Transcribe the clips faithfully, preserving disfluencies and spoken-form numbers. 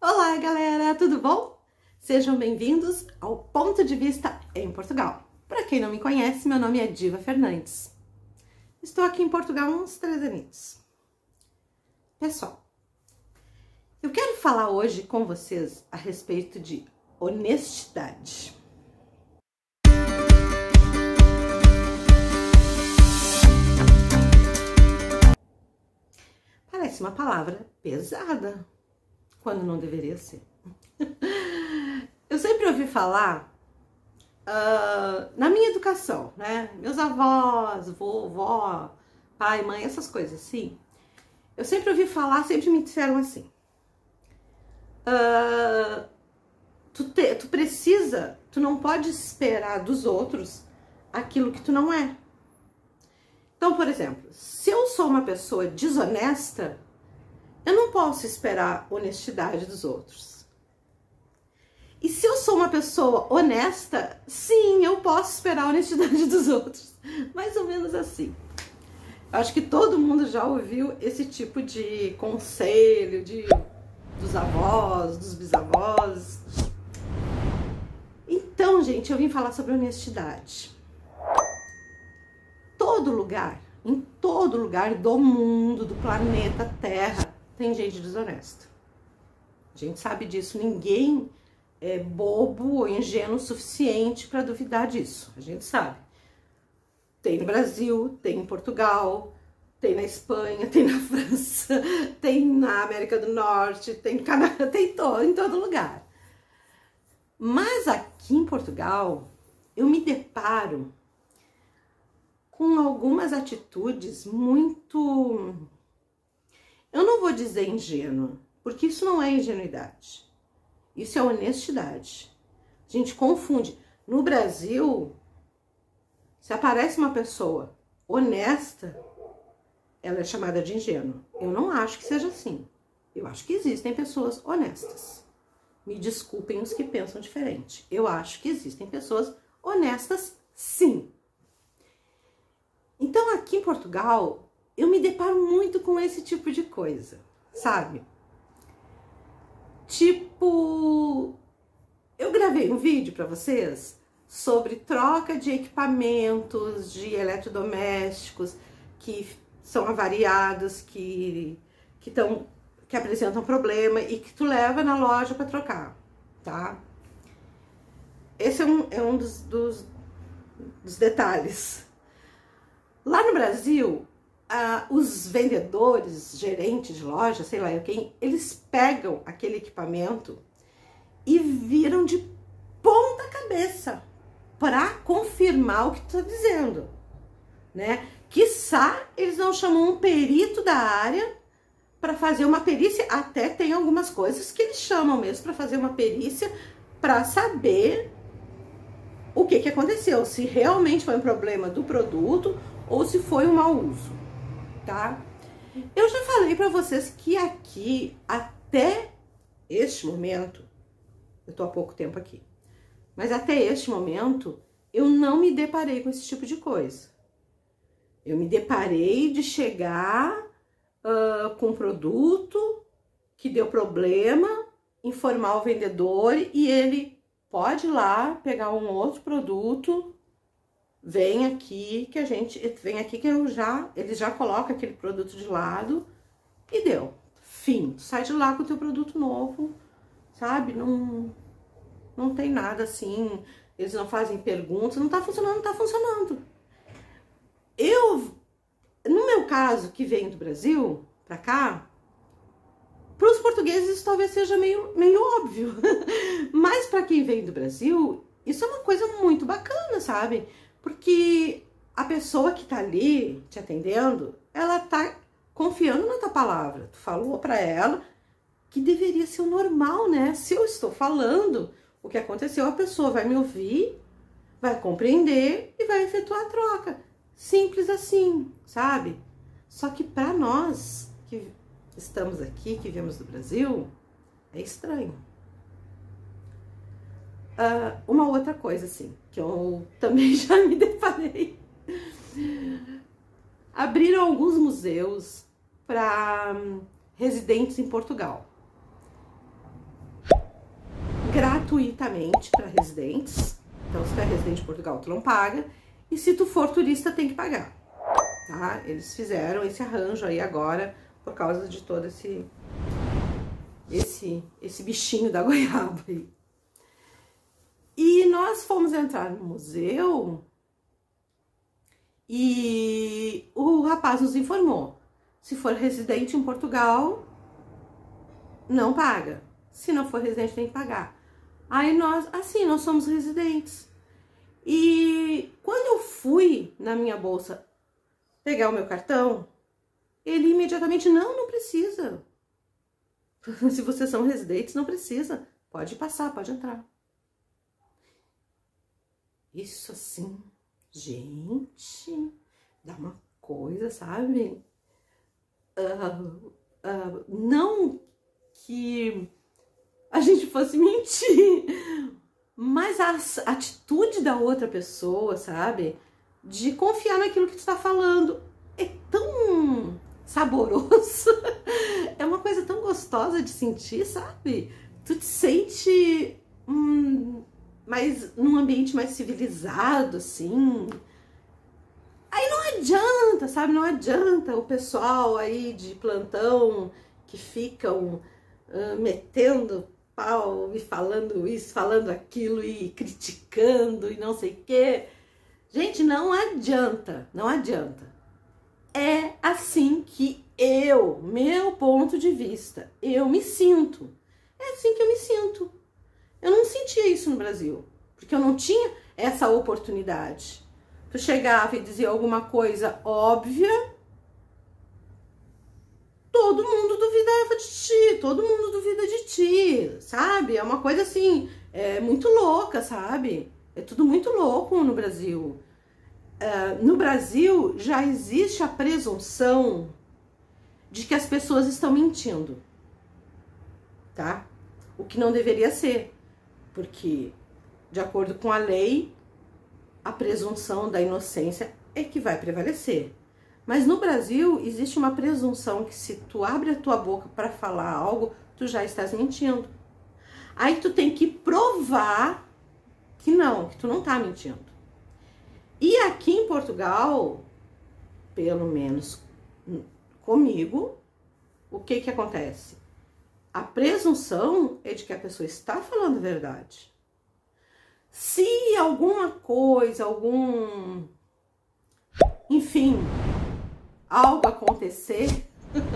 Olá, galera, tudo bom? Sejam bem-vindos ao Ponto de Vista em Portugal. Para quem não me conhece, meu nome é Diva Fernandes. Estou aqui em Portugal há uns três aninhos. Pessoal, eu quero falar hoje com vocês a respeito de honestidade. Parece uma palavra pesada, quando não deveria ser. Eu sempre ouvi falar uh, na minha educação, né? Meus avós, vovó, pai, mãe, essas coisas assim. Eu sempre ouvi falar, sempre me disseram assim. Uh, tu, te, tu precisa, tu não pode esperar dos outros aquilo que tu não é. Então, por exemplo, se eu sou uma pessoa desonesta, eu não posso esperar honestidade dos outros. E se eu sou uma pessoa honesta, sim, eu posso esperar a honestidade dos outros. Mais ou menos assim. Eu acho que todo mundo já ouviu esse tipo de conselho de, dos avós, dos bisavós. Então, gente, eu vim falar sobre honestidade. Todo lugar, em todo lugar do mundo, do planeta Terra, tem gente desonesta. A gente sabe disso. Ninguém é bobo ou ingênuo o suficiente para duvidar disso. A gente sabe. Tem no Brasil, tem em Portugal, tem na Espanha, tem na França, tem na América do Norte, tem no Canadá, tem to- em todo lugar. Mas aqui em Portugal, eu me deparo com algumas atitudes muito... Eu não vou dizer ingênua, porque isso não é ingenuidade. Isso é honestidade. A gente confunde. No Brasil, se aparece uma pessoa honesta, ela é chamada de ingênua. Eu não acho que seja assim. Eu acho que existem pessoas honestas. Me desculpem os que pensam diferente. Eu acho que existem pessoas honestas, sim. Então, aqui em Portugal, eu me deparo muito com esse tipo de coisa, sabe? Tipo, eu gravei um vídeo para vocês sobre troca de equipamentos, de eletrodomésticos que são avariados, que, que, tão, que apresentam problema e que tu leva na loja para trocar, tá? Esse é um, é um dos, dos, dos detalhes. Lá no Brasil, ah, os vendedores, gerentes de loja, sei lá quem, eles pegam aquele equipamento e viram de ponta cabeça para confirmar o que tu tá dizendo, né? Quiçá eles não chamam um perito da área para fazer uma perícia, até tem algumas coisas que eles chamam mesmo para fazer uma perícia para saber o que que aconteceu, se realmente foi um problema do produto ou se foi um mau uso, tá? Eu já falei para vocês que aqui, até este momento, eu tô há pouco tempo aqui, mas até este momento, eu não me deparei com esse tipo de coisa. Eu me deparei de chegar uh, com um produto que deu problema, informar o vendedor e ele pode ir lá pegar um outro produto. Vem aqui que a gente, vem aqui que eu já, ele já coloca aquele produto de lado e deu. Fim, tu sai de lá com o teu produto novo, sabe? Não, não tem nada assim, eles não fazem perguntas, não tá funcionando, não tá funcionando. Eu, no meu caso, que vem do Brasil pra cá, para os portugueses isso talvez seja meio, meio óbvio, mas para quem vem do Brasil, isso é uma coisa muito bacana, sabe? Porque a pessoa que tá ali te atendendo, ela tá confiando na tua palavra. Tu falou pra ela que deveria ser o normal, né? Se eu estou falando o que aconteceu, a pessoa vai me ouvir, vai compreender e vai efetuar a troca. Simples assim, sabe? Só que pra nós que estamos aqui, que viemos do Brasil, é estranho. Uh, uma outra coisa, assim, que eu também já me deparei. Abriram alguns museus para um, residentes em Portugal. gratuitamente para residentes. Então, se tu é residente de Portugal, tu não paga. E se tu for turista, tem que pagar, tá? Eles fizeram esse arranjo aí agora por causa de todo esse, esse, esse bichinho da goiaba aí. E nós fomos entrar no museu e o rapaz nos informou: se for residente em Portugal, não paga. Se não for residente, tem que pagar. Aí nós, assim, nós somos residentes. E quando eu fui na minha bolsa pegar o meu cartão, ele imediatamente, não, não precisa. Se vocês são residentes, não precisa. Pode passar, pode entrar. Isso assim, gente, dá uma coisa, sabe? Uh, uh, não que a gente fosse mentir, mas a atitude da outra pessoa, sabe? De confiar naquilo que tu tá falando. É tão saboroso. É uma coisa tão gostosa de sentir, sabe? Tu te sente hum, mais, num ambiente mais civilizado, assim. Aí não adianta, sabe? Não adianta o pessoal aí de plantão que ficam uh, metendo pau e falando isso, falando aquilo e criticando e não sei o quê. Gente, não adianta, não adianta. É assim que eu, meu ponto de vista, eu me sinto. É assim que eu me sinto. Eu não sentia isso no Brasil, porque eu não tinha essa oportunidade. Tu chegava e dizia alguma coisa óbvia, todo mundo duvidava de ti, todo mundo duvida de ti, sabe? É uma coisa assim, é muito louca, sabe? É tudo muito louco no Brasil. Uh, no Brasil já existe a presunção de que as pessoas estão mentindo, tá? O que não deveria ser, porque de acordo com a lei, a presunção da inocência é que vai prevalecer. Mas no Brasil existe uma presunção que se tu abre a tua boca para falar algo, tu já estás mentindo. Aí tu tem que provar que não, que tu não tá mentindo. E aqui em Portugal, pelo menos comigo, o que que acontece? A presunção é de que a pessoa está falando a verdade. Se alguma coisa, algum... enfim, algo acontecer,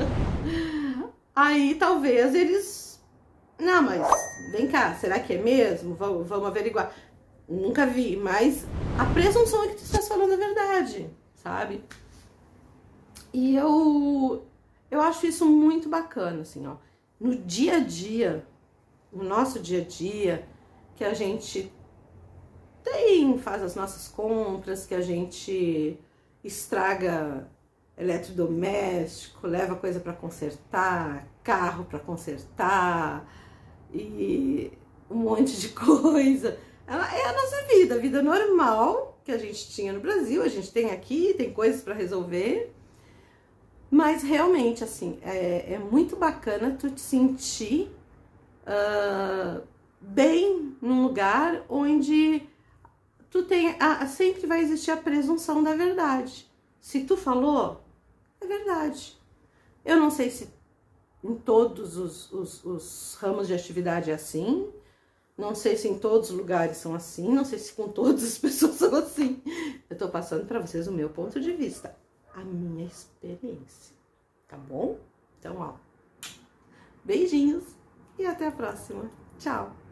aí talvez eles... Não, mas vem cá, será que é mesmo? Vamos, vamos averiguar. Nunca vi, mas a presunção é que tu estás falando a verdade, sabe? E eu, eu acho isso muito bacana, assim, ó. No dia a dia, no nosso dia a dia, que a gente tem, faz as nossas compras, que a gente estraga eletrodoméstico, leva coisa para consertar, carro para consertar e um monte de coisa. É a nossa vida, a vida normal que a gente tinha no Brasil, a gente tem aqui, tem coisas para resolver. Mas realmente, assim, é, é muito bacana tu te sentir uh, bem num lugar onde tu tem, a, sempre vai existir a presunção da verdade. Se tu falou, é verdade. Eu não sei se em todos os, os, os ramos de atividade é assim, não sei se em todos os lugares são assim, não sei se com todas as pessoas são assim. Eu tô passando para vocês o meu ponto de vista, a minha experiência, tá bom? Então, ó, beijinhos e até a próxima. Tchau!